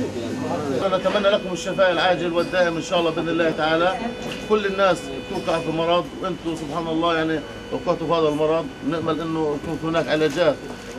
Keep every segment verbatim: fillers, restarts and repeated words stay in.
نتمنى لكم الشفاء العاجل والدائم ان شاء الله باذن الله تعالى. كل الناس توقع في مرض، وانتم سبحان الله يعني وقعتوا في هذا المرض، نامل انه يكون هناك علاجات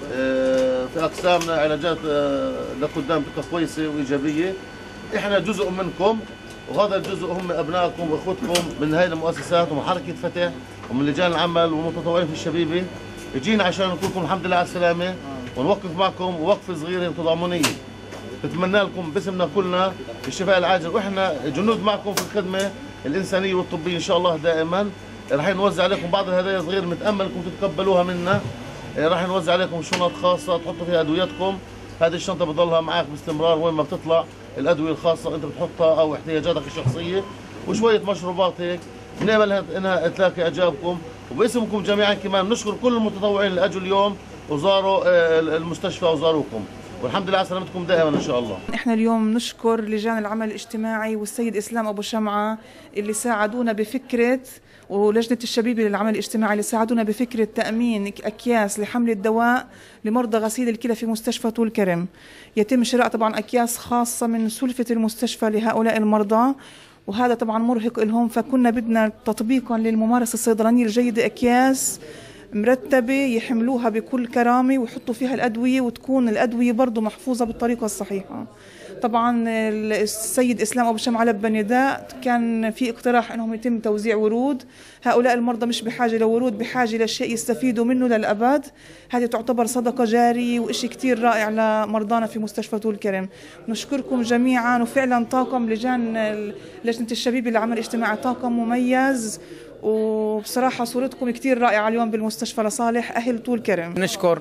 في اقسامنا، علاجات لقدام تبقى كويسه وايجابيه. احنا جزء منكم، وهذا الجزء هم ابنائكم واخوتكم من هاي المؤسسات ومن حركه فتح ومن لجان العمل والمتطوعين في الشبيبه. اجينا عشان نقول لكم الحمد لله على السلامه، ونوقف معكم وقفه صغيره تضامنيه. نتمنى لكم باسمنا كلنا الشفاء العاجل، واحنا جنود معكم في الخدمه الانسانيه والطبيه ان شاء الله دائما. راح نوزع عليكم بعض الهدايا صغيره، نتامل انكم تتقبلوها منا. راح نوزع عليكم شنط خاصه تحطوا فيها ادويتكم. هذه الشنطه بتضلها معك باستمرار، وين ما بتطلع الادويه الخاصه انت بتحطها او احتياجاتك الشخصيه، وشويه مشروبات هيك. بنامل انها تلاقي اعجابكم، وباسمكم جميعا كمان نشكر كل المتطوعين اللي اجوا اليوم وزاروا المستشفى وزاروكم، والحمد لله على سلامتكم دائما ان شاء الله. احنا اليوم نشكر لجان العمل الاجتماعي والسيد اسلام ابو شمعه اللي ساعدونا بفكره، ولجنه الشبيبه للعمل الاجتماعي اللي ساعدونا بفكره تامين اكياس لحمل الدواء لمرضى غسيل الكلى في مستشفى طول كرم. يتم شراء طبعا اكياس خاصه من سلفه المستشفى لهؤلاء المرضى، وهذا طبعا مرهق لهم، فكنا بدنا تطبيقا للممارسه الصيدلانيه الجيده اكياس مرتبة يحملوها بكل كرامة ويحطوا فيها الأدوية، وتكون الأدوية برضو محفوظة بالطريقة الصحيحة. طبعا السيد إسلام أبو شمعة لبى نداء، كان في اقتراح أنهم يتم توزيع ورود. هؤلاء المرضى مش بحاجة لورود، بحاجة لشيء يستفيدوا منه للأبد. هذه تعتبر صدقة جارية وإشي كتير رائع لمرضانا في مستشفى طول كرم. نشكركم جميعا، وفعلا طاقم لجان لجنة الشبيبة للعمل الاجتماعي طاقم مميز، وبصراحة صورتكم كتير رائعة اليوم بالمستشفى لصالح أهل طول كرم. نشكر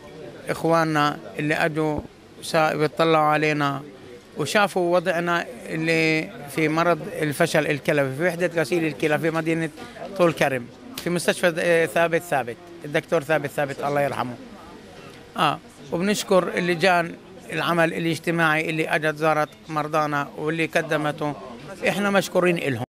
إخواننا اللي أجوا بيطلعوا علينا وشافوا وضعنا اللي في مرض الفشل الكلوي في وحدة غسيل الكلى في مدينة طول كرم، في مستشفى ثابت ثابت الدكتور ثابت ثابت الله يرحمه. آه وبنشكر اللجان العمل الاجتماعي اللي أجت زارت مرضانا واللي قدمته، إحنا مشكورين إلهم.